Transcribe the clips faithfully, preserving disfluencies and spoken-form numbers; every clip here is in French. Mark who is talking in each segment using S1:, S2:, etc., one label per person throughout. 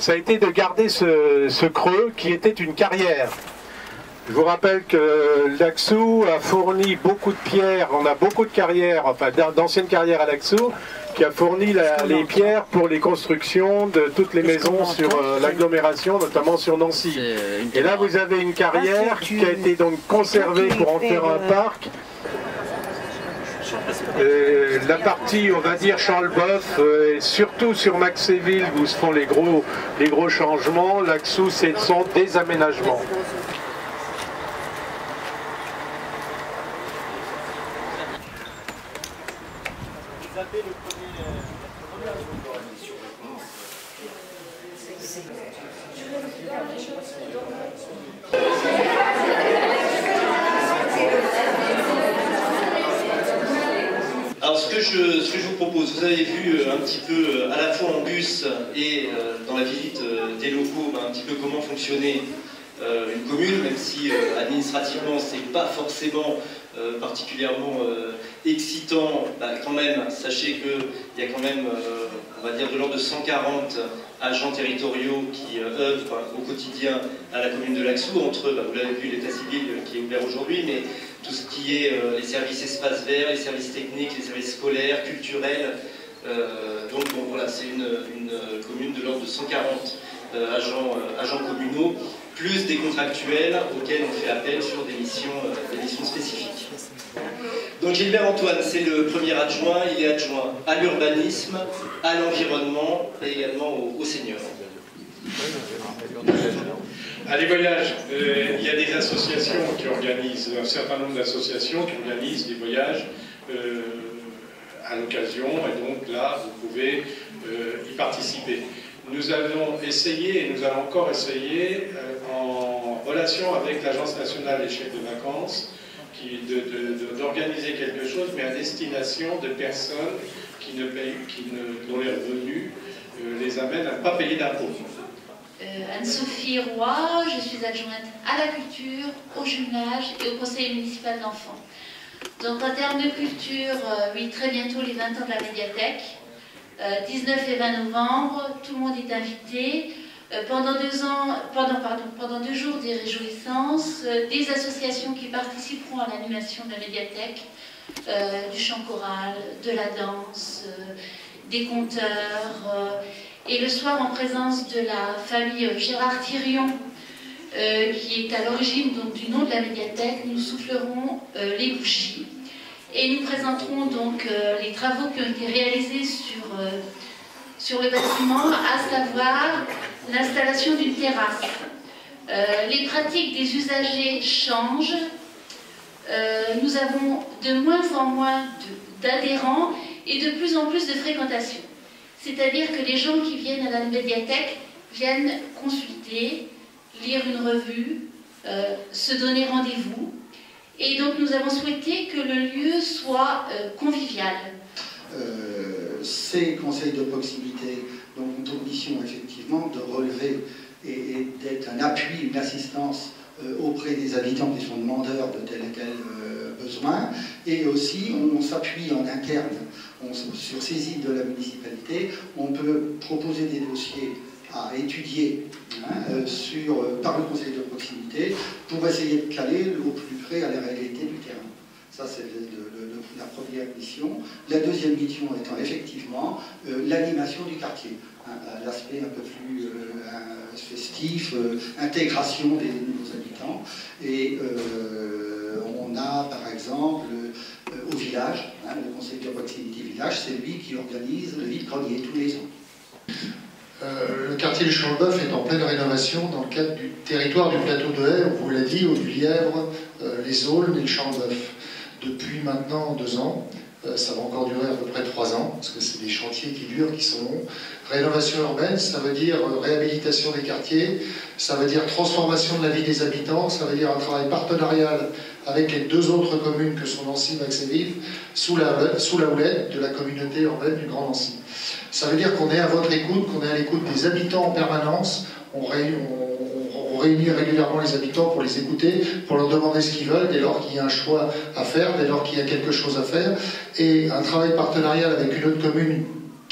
S1: ça a été de garder ce, ce creux qui était une carrière. Je vous rappelle que l'Axou a fourni beaucoup de pierres, on a beaucoup de carrières, enfin d'anciennes carrières à l'Axou, qui a fourni la, les pierres pour les constructions de toutes les maisons sur euh, l'agglomération, notamment sur Nancy. Et là vous avez une carrière qui a été donc conservée pour en faire un parc. Euh, la partie, on va dire, Champ-le-Boeuf, euh, et surtout sur Maxéville où se font les gros, les gros changements, l'Axou c'est son désaménagement.
S2: Alors ce que, je, ce que je vous propose, vous avez vu un petit peu à la fois en bus et dans la visite des locaux un petit peu comment fonctionnait une commune, même si administrativement c'est pas forcément euh, particulièrement euh, excitant, bah, quand même, sachez qu'il y a quand même, euh, on va dire, de l'ordre de cent quarante agents territoriaux qui euh, œuvrent au quotidien à la commune de l'Axou, entre eux, bah, vous l'avez vu, l'état civil qui est ouvert aujourd'hui, mais tout ce qui est euh, les services espaces verts, les services techniques, les services scolaires, culturels. Euh, donc bon, voilà, c'est une, une commune de l'ordre de cent quarante euh, agents, euh, agents communaux, plus des contractuels auxquels on fait appel sur des missions, euh, des missions spécifiques. Donc Gilbert Antoine, c'est le premier adjoint, il est adjoint à l'urbanisme, à l'environnement et également aux au seniors.
S3: À les voyages, euh, il y a des associations qui organisent, un certain nombre d'associations qui organisent des voyages euh, à l'occasion, et donc là, vous pouvez euh, y participer. Nous avons essayé, et nous allons encore essayer, euh, en relation avec l'Agence nationale des chefs de vacances, d'organiser quelque chose, mais à destination de personnes qui ne payent, qui ne, dont les revenus euh, les amènent à ne pas payer d'impôts.
S4: Euh, Anne-Sophie Roy, je suis adjointe à la culture, au jumelage et au conseil municipal d'enfants. Donc en termes de culture, euh, oui, très bientôt les vingt ans de la médiathèque, euh, dix-neuf et vingt novembre, tout le monde est invité. Euh, pendant, deux ans, pendant, pardon, pendant deux jours des réjouissances, euh, des associations qui participeront à l'animation de la médiathèque, euh, du chant choral, de la danse, euh, des conteurs, euh, et le soir en présence de la famille Gérard Thirion, euh, qui est à l'origine du nom de la médiathèque, nous soufflerons euh, les bougies et nous présenterons donc euh, les travaux qui ont été réalisés sur, euh, sur le bâtiment, à savoir l'installation d'une terrasse. Euh, les pratiques des usagers changent, euh, nous avons de moins en moins d'adhérents et de plus en plus de fréquentation. C'est-à-dire que les gens qui viennent à la médiathèque viennent consulter, lire une revue, euh, se donner rendez-vous. Et donc nous avons souhaité que le lieu soit euh, convivial.
S5: Euh, ces conseils de proximité donc, ont pour mission effectivement de relever et, et d'être un appui, une assistance euh, auprès des habitants qui sont demandeurs de tel et tel euh, besoin. Et aussi on, on s'appuie en interne on, sur ces îles de la municipalité. On peut proposer des dossiers à étudier hein, euh, sur, euh, par le conseil de proximité pour essayer de caler au plus près à la réalité du terrain. Ça, c'est la première mission. La deuxième mission étant effectivement euh, l'animation du quartier. Hein, l'aspect un peu plus euh, festif, euh, intégration des nouveaux habitants. Et euh, on a, par exemple, euh, au village, hein, le conseil de proximité village, c'est lui qui organise le vide-grenier tous les ans.
S6: Euh, le quartier du Champ-le-Boeuf est en pleine rénovation dans le cadre du territoire du plateau de Haye, on vous l'a dit, au Lièvre, euh, les Aulnes et le Champ-le-Boeuf. Depuis maintenant deux ans, euh, ça va encore durer à peu près trois ans, parce que c'est des chantiers qui durent, qui sont longs. Rénovation urbaine, ça veut dire euh, réhabilitation des quartiers, ça veut dire transformation de la vie des habitants, ça veut dire un travail partenarial avec les deux autres communes que sont Nancy et Maxéville, sous la, sous la houlette de la communauté urbaine du Grand Nancy. Ça veut dire qu'on est à votre écoute, qu'on est à l'écoute des habitants en permanence. On, ré, on, on réunit régulièrement les habitants pour les écouter, pour leur demander ce qu'ils veulent, dès lors qu'il y a un choix à faire, dès lors qu'il y a quelque chose à faire. Et un travail partenarial avec une autre commune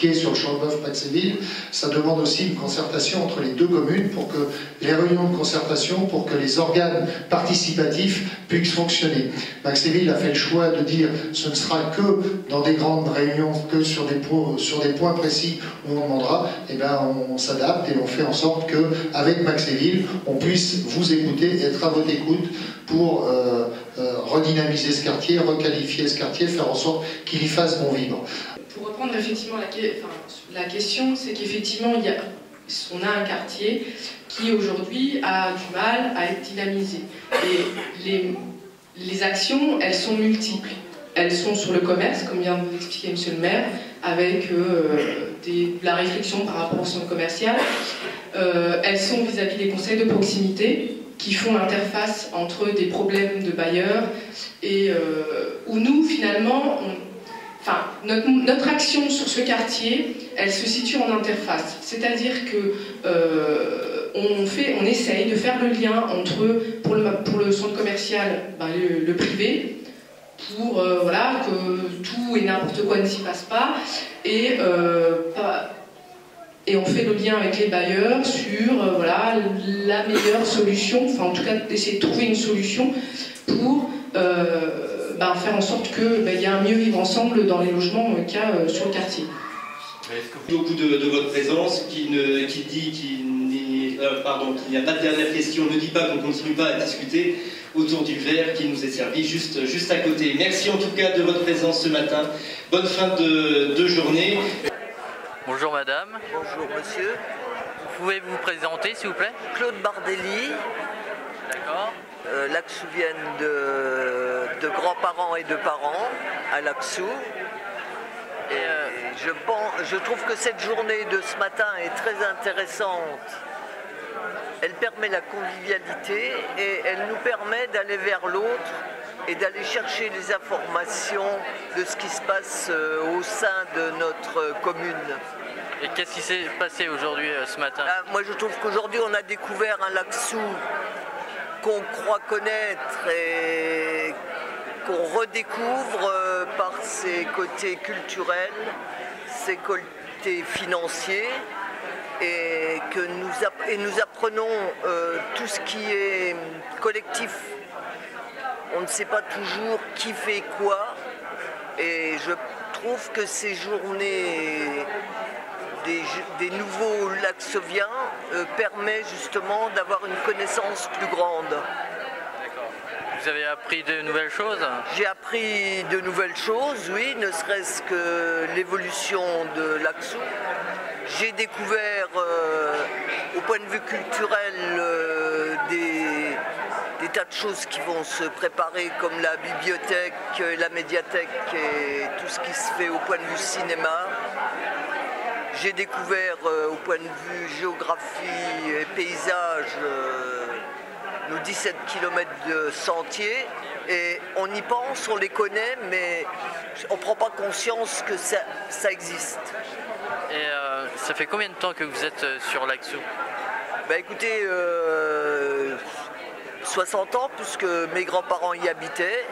S6: quai sur le Champ-de-Bœuf-Maxéville, ça demande aussi une concertation entre les deux communes pour que les réunions de concertation, pour que les organes participatifs puissent fonctionner. Maxéville a fait le choix de dire ce ne sera que dans des grandes réunions, que sur des points, sur des points précis où on demandera, et bien on, on s'adapte et on fait en sorte qu'avec Maxéville, on puisse vous écouter, être à votre écoute pour euh, euh, redynamiser ce quartier, requalifier ce quartier, faire en sorte qu'il y fasse bon vivre.
S7: Pour reprendre effectivement la, enfin, la question, c'est qu'effectivement, il y a, on a un quartier qui aujourd'hui a du mal à être dynamisé. Et les, les actions, elles sont multiples. Elles sont sur le commerce, comme vient de vous expliquer Monsieur le maire, avec euh, des, la réflexion par rapport au centre commercial. Euh, elles sont vis-à-vis des conseils de proximité, qui font l'interface entre des problèmes de bailleurs et euh, où nous, finalement, on, enfin, notre, notre action sur ce quartier, elle se situe en interface. C'est-à-dire que euh, on, fait, on essaye de faire le lien entre, pour le, pour le centre commercial, ben, le, le privé, pour euh, voilà, que tout et n'importe quoi ne s'y passe pas, et euh, pas, Et on fait le lien avec les bailleurs sur euh, voilà, la meilleure solution, enfin en tout cas d'essayer de trouver une solution pour euh, ben, faire en sorte qu'il ben, y ait un mieux vivre ensemble dans les logements qu'il y a euh, sur le quartier.
S2: Beaucoup de, de votre présence qui, ne, qui dit qu'il n'y euh, a pas de dernière question, ne dit pas qu'on ne continue pas à discuter autour du verre qui nous est servi juste, juste à côté. Merci en tout cas de votre présence ce matin. Bonne fin de, de journée.
S8: Bonjour madame.
S9: Bonjour monsieur.
S8: Vous pouvez vous présenter s'il vous plaît?
S9: Claude Bardelli.
S8: D'accord.
S9: Euh, L'Axou vient de, de grands-parents et de parents à l'Axou. Et euh, je, pense, je trouve que cette journée de ce matin est très intéressante. Elle permet la convivialité et elle nous permet d'aller vers l'autre et d'aller chercher les informations de ce qui se passe au sein de notre commune.
S8: Et qu'est-ce qui s'est passé aujourd'hui, ce matin?
S9: Ah, moi je trouve qu'aujourd'hui on a découvert un l'Axou qu'on croit connaître et qu'on redécouvre par ses côtés culturels, ses côtés financiers, et que nous, app et nous apprenons euh, tout ce qui est collectif. On ne sait pas toujours qui fait quoi, et je trouve que ces journées des, des nouveaux Laxoviens euh, permet justement d'avoir une connaissance plus grande.
S8: D'accord. Vous avez appris de nouvelles choses?
S9: J'ai appris de nouvelles choses, oui, ne serait-ce que l'évolution de l'Axou. J'ai découvert, euh, au point de vue culturel, euh, des, des tas de choses qui vont se préparer, comme la bibliothèque, la médiathèque et tout ce qui se fait au point de vue cinéma. J'ai découvert, euh, au point de vue géographie et paysage, euh, nos dix-sept kilomètres de sentiers. Et on y pense, on les connaît, mais on ne prend pas conscience que ça, ça existe.
S8: Et euh, ça fait combien de temps que vous êtes sur l'Axou?
S9: Bah écoutez, euh, soixante ans, puisque mes grands-parents y habitaient,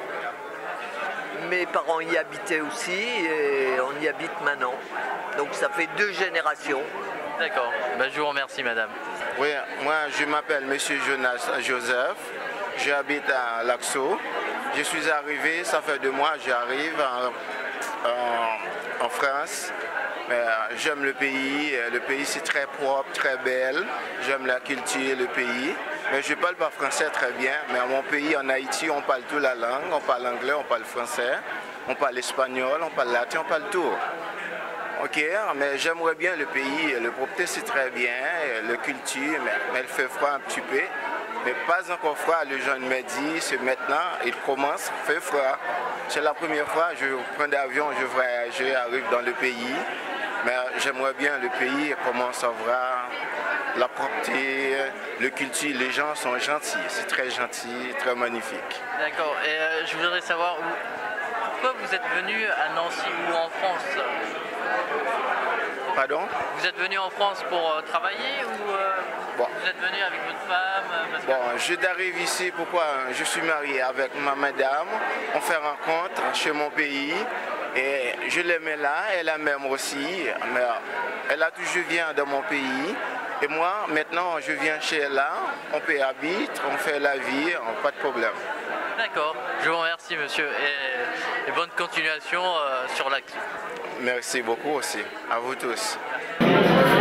S9: mes parents y habitaient aussi, et on y habite maintenant. Donc ça fait deux générations.
S8: D'accord, bah, je vous remercie madame.
S10: Oui, moi je m'appelle Monsieur Jonas Joseph, j'habite à l'Axou. Je suis arrivé, ça fait deux mois, j'arrive en, en, en France. J'aime le pays, le pays c'est très propre, très belle, j'aime la culture, le pays, mais je ne parle pas français très bien, mais à mon pays, en Haïti, on parle toute la langue, on parle anglais, on parle français, on parle espagnol, on parle latin, on parle tout. Ok, mais j'aimerais bien le pays, le propreté c'est très bien, le culture, mais, mais il fait froid un petit peu, mais pas encore froid, les gens me disent, c'est maintenant, il commence, il fait froid. C'est la première fois, je prends d'avion, je voyage, j'arrive dans le pays. Mais j'aimerais bien le pays commence à voir la propreté, le culture, les gens sont gentils, c'est très gentil, très magnifique.
S8: D'accord, et euh, je voudrais savoir où, pourquoi vous êtes venu à Nancy ou en France?
S10: Pardon?
S8: Vous êtes venu en France pour euh, travailler ou euh, bon. Vous êtes venu avec votre femme parce
S10: Bon,
S8: que...
S10: je t'arrive ici, pourquoi? Je suis marié avec ma madame, on fait rencontre chez mon pays. Et je l'aimais là, elle la m'aime aussi. Mais elle a toujours vient dans mon pays. Et moi, maintenant, je viens chez elle là, on peut habiter, on fait la vie, pas de problème.
S8: D'accord, je vous remercie monsieur et, et bonne continuation euh, sur l'Axou.
S10: Merci beaucoup aussi, à vous tous.